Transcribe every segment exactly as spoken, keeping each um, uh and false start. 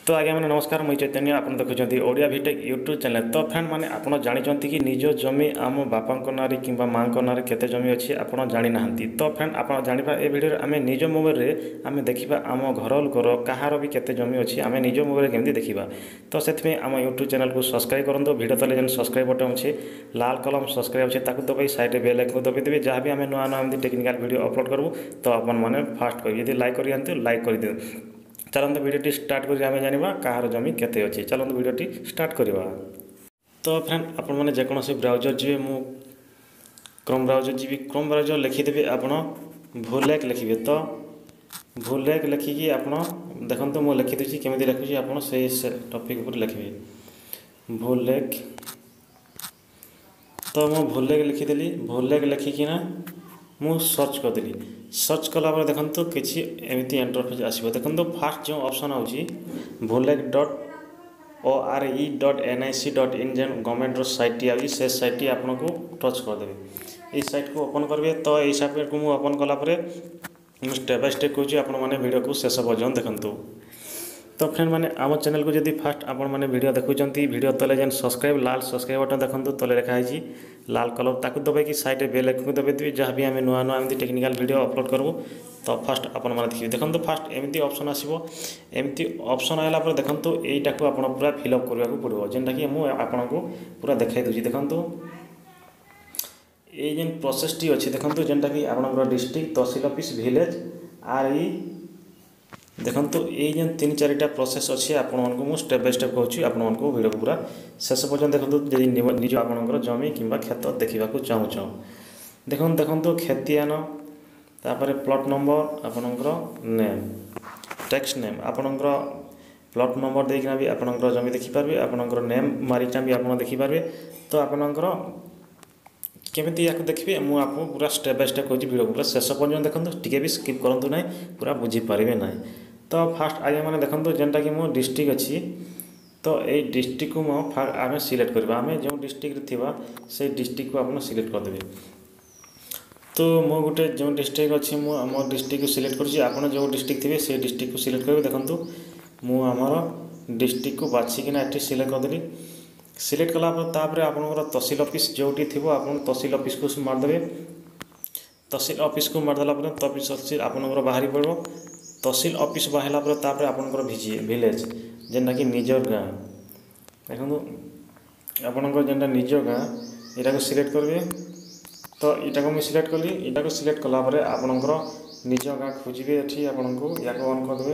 तो आज्ञा मैंने नमस्कार मुझे चैतन्य आप देखुं ओडिया भिटेक यूट्यूब चैनल। तो फ्रेंड मैंने आप जानते कि निज जमी आम बापा ना कि माँ ना केते जमी अच्छी आप जानी ना। तो फ्रेंड आप जाना ये वीडियो आम निज मोबाइल में आम देखा आम घर लोकर कहार भी केते जमी अच्छी आम निज मोबाइल केमती देखा। तो से आम यूट्यूब चैनल को सब्सक्राइब करूँ। वीडियो तले जेन सब्सक्राइब बटन अच्छे लाल कलम सब्सक्राइब अच्छे दबाई साइड बेल आइकन दबाई देवी जहाँ भी आम नुआ नुआ टेक्निकल वीडियो अपलोड करूँ तो आपने फास्ट कर यदि लाइक कर लाइक कर दियो। चलते वीडियो स्टार्ट कर जाना कहार जमी केते अच्छी। चलते वीडियो स्टार्ट करवा। तो फ्रेंड आप मैंने जेकोसी ब्राउजर जी मु क्रोम ब्राउजर जी क्रोम ब्राउजर लिखिदेवी आप भूलेक लिखे। तो भूलेक लिखिकी आप देखो तो मुझे लिखिदी केमी लिखुची आप टॉपिक पर लिखे भूलेक। तो मु भूलेक लिखिदेली भूलेक लिखिकिना मु सर्च करदेली। सर्च कलापर देखो किसी एमती इंटरफेस आसो। देखो फास्ट जो ऑप्शन आउची Bhulekh dot O R E dot N I C dot in जेन गवर्नमेंट साइट आई से साइट आपको टच करदेवे। ये साइट को ओपन करेंगे। तो ये साइट को मुझे ओपन कलापर स्टेप बाय स्टेप कहूँ आप वीडियो को शेष पर्यटन देखूँ। तो फ्रेंड मैंने आम चैनल को जब फास्ट आप मैंने वीडियो देखुं वीडियो तले जेन सब्सक्राइब लाल सब्सक्राइब बटन देखो तले लिखाई लाल कलर ताकू दबाई साइड बेल आइकन दबाई देवी जहाँ भी आम नुआ नुआ एमती टेक्निकल वीडियो अपलोड करूँ। तो फास्ट आपने देखिए देखो तो फास्ट एमती ऑप्शन आसो। एमती ऑप्शन आला पर देखो यहीटा को आप पूरा फिलअप करने को पड़ो जेनटा कि मुझे आपको पूरा देखाई दूसरी। देखो ये जेन प्रोसेस टी अच्छी देखो जेनटा कि आप डिस्ट्रिक्ट तहसील ऑफिस विलेज आर ई देखो तो ये जेन तीन चारिटा प्रोसेस अच्छे आपको स्टेप बाय स्टेप कहूँ आपको वीडियो पूरा शेष पर्यटन देखो। जब निज आप जमी कि खेत देखा चाहूँ देखो देखो खेतियान तापर प्लॉट नंबर आपणकर नेम टेक्स्ट नेम आपणकर प्लॉट नंबर देना भी आपणकर जमी देखिपारे आपणकर नेम मारिका भी आप देखिपारे। तो आपणकर केमी या देखिए मुझे आपको पूरा स्टेप बाय स्टेप कहूँ वीडियो पूरा शेष पर्यटन देखो टी भी स्किप करूँ ना पूरा बुझीपारे ना। तो फास्ट आगे मैंने देखो जेनटा कि मो डिस्ट्रिक्ट अच्छी। तो ये डिस्ट्रिक्ट को आम सिलेक्ट करवा आम जो डिस्ट्रिक्ट थी से डिस्ट्रिक्ट को आप सिलेक्ट करदे। तो मो गोटे जो डिस्ट्रिक्ट अच्छी मो डिस्ट्रिक्ट को सिलेक्ट कर जो डिस्ट्रिक्ट थे से डिस्ट्रिक्ट को सिलेक्ट करेंगे। देखो मु आमर डिस्ट्रिक्ट को बाछिकिना ये सिलेक्ट करदेली। सिलेक्ट कलापर आपंकर तहसील ऑफिस जोटी थी आप तहसील ऑफिस को मारदेवे। तहसील ऑफिस को मारदेला तहसील आपंकर बाहरी पड़ो। तहसील ऑफिस बाहला पर आपंकर विलेज जेनटा कि निजर गाँ देखो आपंकर जेनटा निज गाँ यहाँ को सिलेक्ट करेंगे। तो यहाँ को मुझे सिलेक्ट कली यहाँ को सिलेक्ट कलापर आपंकर निज गाँ खोजे ये आपको या ऑन करदे।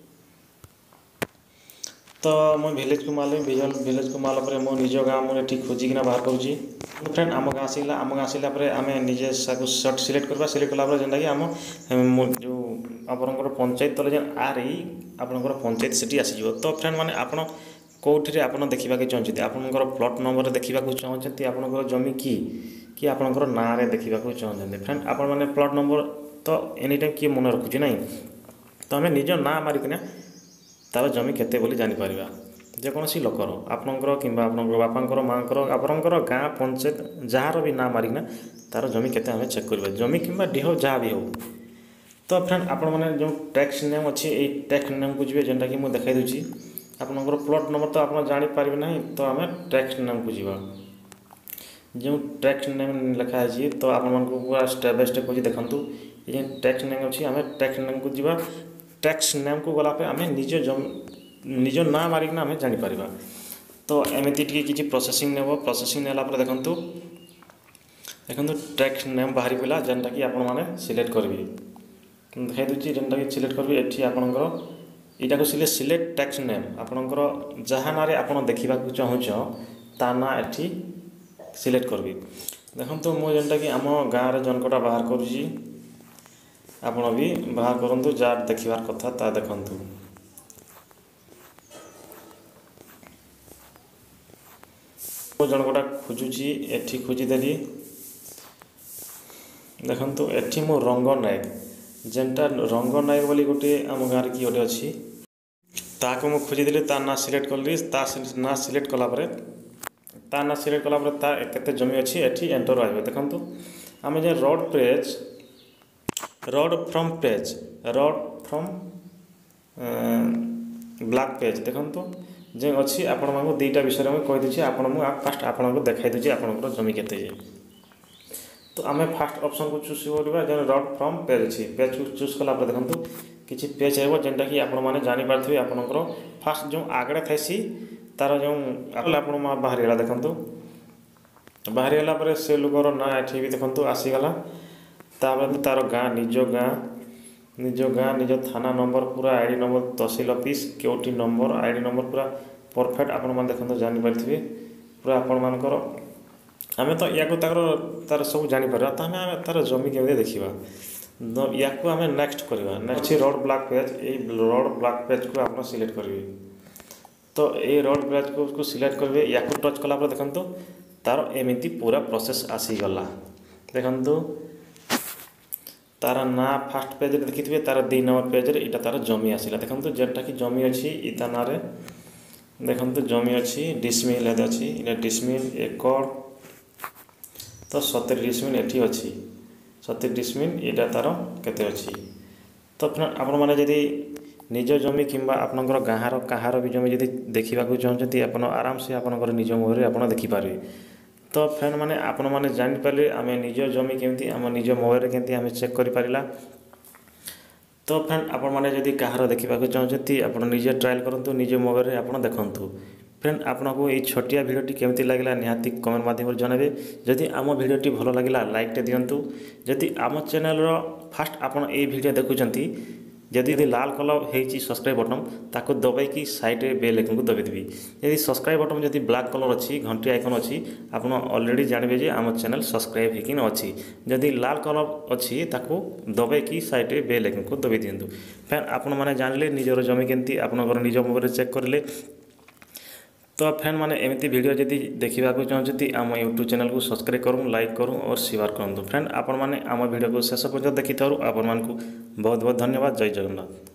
तो मुझे विलेज को मारे विलेज को मारला मो निज गाँ मुझे खोजिकिना बाहर करुँची। फ्रेंड आम गाँ आसला आम गाँ आसला आम निजे सर्ट सिलेक्ट करवा सिलेक्ट कलापर जेनटा कि आम जो आपंकर पंचायत तले जेन आर ई आपंकर पंचायत से आसीज। तो फ्रेंड मैंने आप कौटे आप देखा चाहते आपंकर प्लॉट नंबर देखा चाहते आपंकर जमी कि कि आपंकर ना देखा चाहते। फ्रेंड आप मैंने प्लॉट नंबर तो एनी टाइम किए मन रखुच्छे ना। तो आम निज ना मारिकिना तार जमी केते बोली जानीपर जेकोसी लोकर आपंकर कि बापांकर माँकर आपंकर गाँ पंचायत जार भी ना मारिकिना तार जमी केते आम चेक करवा जमी कि डीह जहाँ भी हो। तो फ्रेंड आप जो टैक्स नेम अच्छी ये टैक्स नेम को जी जेनटा कि मुझे देखा दूसरी आपंकर प्लॉट नंबर तो आप जानीपर ना। तो आम टैक्स नेम को जीवा जो टैक्स नेम लिखाई तो आप पूरा स्टेप बाय स्टेप कहूँ देखूँ ये टैक्स नेम अच्छी आम टैक्स नेम को जीवा। टैक्स नेम को गलापर आम निज जम निज ना मारिकिना आम जानीपर। तो एमती किसी प्रोसेसिंग नेब प्रोसेसिंग नेला देखूँ देखो टैक्स नेम बाहरी पड़ा जेनटा कि आप सिलेक्ट करेंगे देखा दूसरी जेनटा कि सिलेक्ट करेंगे ये आपंकर यहाँ को सिले सिलेक्ट टैक्स नेम आपंकर जहाँ ना आप देखा चाहूँ ता ना ये सिलेक्ट करेंगे। देखो तो मुझे जेनटा कि आम गाँव में जनकटा बाहर करुँची आप भी बाहर करूँ जार देखार कथा ता देखूँ। जनकटा खोजुची एठी खोजिदेली देखो तो एठी मो रंग नायक जेनटा रंग नायक बोली गोटे आम गाँव किए गोटे अच्छी ताको मु खोजिदेली ता ना सिलेक्ट कली ता ना सिलेक्ट कलापर ता ना सिलेक्ट कलापर ता केते जमी अच्छी एठी एंटर आए। देखो तो आम जे RoR page RoR front page RoR front back page ଦେଖନ୍ତୁ ଯେ ଅଛି ଆପଣମାନଙ୍କୁ ଦୁଇଟା ବିଷୟରେ ମୁଁ କହିଦେଉଛି ଆପଣ ମୁଁ ଫାଷ୍ଟ ଆପଣଙ୍କୁ ଦେଖାଇ ଦେଉଛି ଆପଣଙ୍କର ଜମି କେତେ ଯେ ତ ଆମେ ଫାଷ୍ଟ ଅପସନ୍କୁ ଚୁଜ୍ କରିବା ଯେ ରଡ୍ ଫ୍ରମ୍ ପେଜ୍ ଅଛି ପେଜ୍କୁ ଚୁଜ୍ କଲା ପରେ ଦେଖନ୍ତୁ କିଛି ପେଜ୍ ହେବ ଯେନ୍ଟାକି ଆପଣମାନେ ଜାଣିପାରୁଥିବେ ଆପଣଙ୍କର ଫାଷ୍ଟ ଯେଉଁ ଆଗରେ ଥାଇସି ତାର ଯେଉଁ ଆପଣ ବାହାରିଗଲା ଦେଖନ୍ତୁ ବାହାରିଗଲା ପରେ ସେ ଲୋକର ନାଁ ଏଠି ବି ଦେଖନ୍ତୁ ଆସିଗଲା ତାପରେ ତାର ଗାଁ ନିଜ ଗାଁ ନିଜ ଗାଁ ନିଜ ଥାନା ନମ୍ବର ପୁରା ଆଇ ଡ଼ି ନମ୍ବର ତହସିଲ ଅଫିସ୍ କେଉଁଠି ନମ୍ବର ଆଇ ଡ଼ି ନମ୍ବର ପୁରା ପରଫେକ୍ଟ ଆପଣମାନେ ଦେଖନ୍ତୁ ଜାଣିପାରିଥିବେ ପୁରା ଆପଣମାନଙ୍କର ଆମେ ତ ୟାକୁ ତାଙ୍କର ତାର ସବୁ ଜାଣିପାରିବା ତ ଆମେ ଆମେ ତାର ଜମି କେମିତି ଦେଖିବା ୟାକୁ ଆମେ ନେକ୍ସଟ କରିବା ନେକ୍ସଟ ଅଛି ରଡ୍ ବ୍ଲାକ୍ ପେଜ୍ ଏଇ ରଡ୍ ବ୍ଲାକ୍ ପେଜ୍କୁ ଆପଣ ସିଲେକ୍ଟ କରିବେ ତ ଏଇ ରଡ୍ ପେଜ୍କୁ ସିଲେକ୍ଟ କରିବେ ୟାକୁ ଟଚ୍ କଲା ପରେ ଦେଖନ୍ତୁ ତାର ଏମିତି ପୁରା ପ୍ରୋସେସ୍ ଆସିଗଲା ଦେଖନ୍ତୁ तार ना फास्ट पेज देखिए तार दुई नंबर पेज रे इटा तार जमी आसला देखो जेटा कि जमी अच्छी इता ना देखो जमी अच्छी डिसमिल अच्छी इटा डिसमिल एकड़ तो सतुरी डिसमिल एटी अच्छी सतुरी डिसमिल इटा तार केते अच्छी तो आपण मैंने जदि निज जमी किंबा आपनकर गाँर कହାର भी जमी जदि देखा चाहते आप आराम से आपनकर निज मोबाइल आप देखिपारे तो फ्रेंड माने आपण माने जानि पारे आमे निज जमी केमती आम निज मोबाइल केमती आमे चेक करि पारिला तो फ्रेंड आपण माने जदि कହାର देखा चाहते आप निजे ट्रायल करूँ निज मोबाइल रे आपण देखंतु फ्रेंड आपको ये छोटिया भिडियोटी केमती लागला निहाती कमेंट माध्यम जानबे जदि आम भिडियोटी भल लागला लाइक टे दियंतु जदि आम चैनल रो फास्ट आपण ए भिडियो देखुचंती जदि लाल कलर होती सब्सक्राइब बटन ताको दबाई साइड रे बेल आइकन को दबाई देवी यदि सब्सक्राइब बटन जदि ब्लैक कलर अच्छी घंटी आइकन अच्छी आप ऑलरेडी जानबे जे आम चैनल सब्सक्राइब होकिन अच्छी जदि लाल कलर अच्छी ताको दबाई साइड रे बेल आइकन को दबाई दिंतु फ्रेंड आपण माने जानले निजर जमी केमती आपनकर निज मोबाइल चेक करले तो फ्रेंड माने एमती वीडियो जदि देखा चाहते आम यूट्यूब चैनल को सब्सक्राइब करूँ लाइक करूँ और शेयर करूँ फ्रेंड आपण माने आम वीडियो को शेष पर्यंत देखि थारु आपण मानकु बहुत बहुत धन्यवाद जय जगन्नाथ।